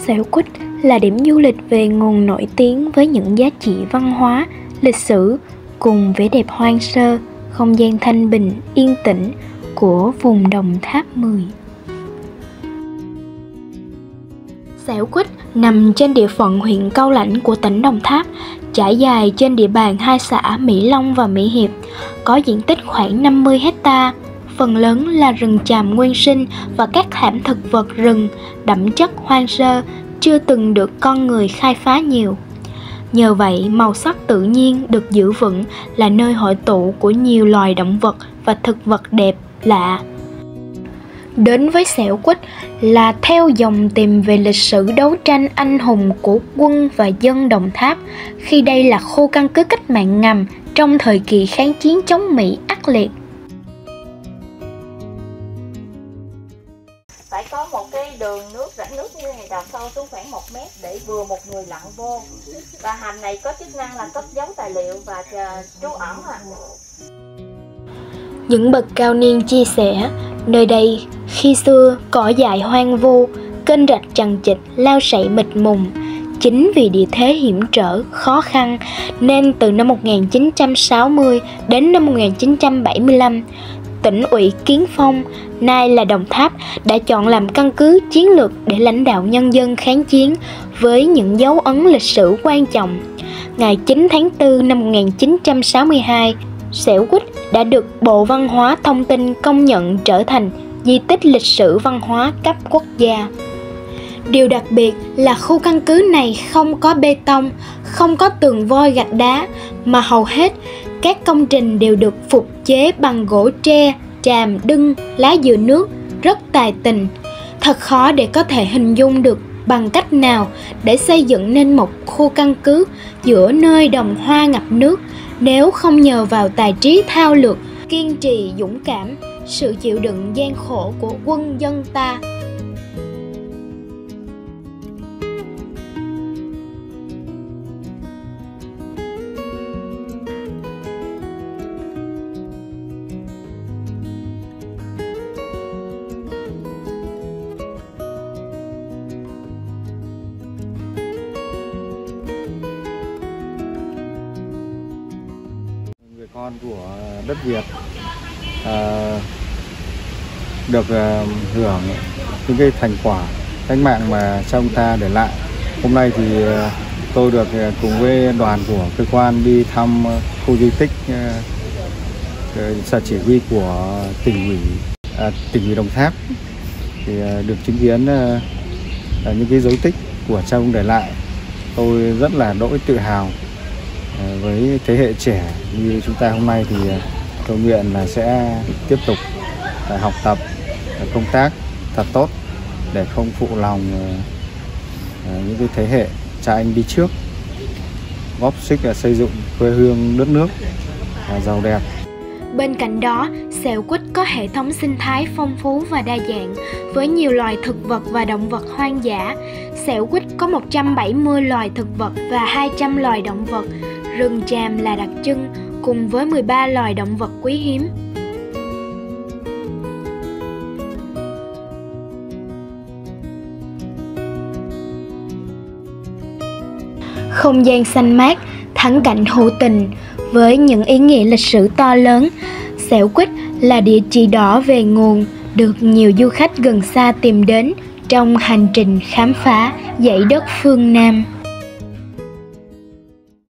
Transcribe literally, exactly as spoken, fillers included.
Xẻo Quýt là điểm du lịch về nguồn nổi tiếng với những giá trị văn hóa, lịch sử cùng vẻ đẹp hoang sơ, không gian thanh bình, yên tĩnh của vùng Đồng Tháp mười. Xẻo Quýt nằm trên địa phận huyện Cau Lãnh của tỉnh Đồng Tháp, trải dài trên địa bàn hai xã Mỹ Long và Mỹ Hiệp, có diện tích khoảng năm mươi héc ta. Phần lớn là rừng tràm nguyên sinh và các thảm thực vật rừng đậm chất hoang sơ, chưa từng được con người khai phá nhiều. Nhờ vậy, màu sắc tự nhiên được giữ vững, là nơi hội tụ của nhiều loài động vật và thực vật đẹp lạ. Đến với Xẻo Quýt là theo dòng tìm về lịch sử đấu tranh anh hùng của quân và dân Đồng Tháp, khi đây là khu căn cứ cách mạng ngầm trong thời kỳ kháng chiến chống Mỹ ác liệt. Phải có một cái đường nước, rãnh nước như này đào sâu xuống khoảng một mét để vừa một người lặn vô. Và hầm này có chức năng là cất giấu tài liệu và trú ẩn. À. Những bậc cao niên chia sẻ, nơi đây khi xưa cỏ dại hoang vu, kênh rạch chằng chịt, lao sậy mịt mùng. Chính vì địa thế hiểm trở, khó khăn nên từ năm một nghìn chín trăm sáu mươi đến năm một nghìn chín trăm bảy mươi lăm, tỉnh ủy Kiến Phong, nay là Đồng Tháp, đã chọn làm căn cứ chiến lược để lãnh đạo nhân dân kháng chiến với những dấu ấn lịch sử quan trọng. Ngày chín tháng tư năm một nghìn chín trăm sáu mươi hai, Xẻo Quýt đã được Bộ Văn hóa Thông tin công nhận trở thành di tích lịch sử văn hóa cấp quốc gia. Điều đặc biệt là khu căn cứ này không có bê tông, không có tường vôi gạch đá, mà hầu hết các công trình đều được phục chế bằng gỗ tre, tràm, đưng, lá dừa nước, rất tài tình. Thật khó để có thể hình dung được bằng cách nào để xây dựng nên một khu căn cứ giữa nơi đồng hoa ngập nước, nếu không nhờ vào tài trí thao lược, kiên trì dũng cảm, sự chịu đựng gian khổ của quân dân ta. Người con của đất Việt à, được à, hưởng những cái thành quả cách mạng mà cha ông ta để lại. Hôm nay thì à, tôi được à, cùng với đoàn của cơ quan đi thăm khu di tích à, sở chỉ huy của tỉnh ủy à, tỉnh ủy Đồng Tháp, thì à, được chứng kiến à, à, những cái dấu tích của cha ông để lại. Tôi rất là đỗi tự hào. Với thế hệ trẻ như chúng ta hôm nay thì tôi nguyện là sẽ tiếp tục học tập, công tác thật tốt để không phụ lòng những cái thế hệ cha anh đi trước, góp sức xây dựng quê hương đất nước giàu đẹp. Bên cạnh đó, Xẻo Quýt có hệ thống sinh thái phong phú và đa dạng với nhiều loài thực vật và động vật hoang dã. Xẻo Quýt có một trăm bảy mươi loài thực vật và hai trăm loài động vật. Rừng tràm là đặc trưng cùng với mười ba loài động vật quý hiếm. Không gian xanh mát, thắng cảnh hữu tình với những ý nghĩa lịch sử to lớn, Xẻo Quýt là địa chỉ đỏ về nguồn được nhiều du khách gần xa tìm đến trong hành trình khám phá dãy đất phương Nam.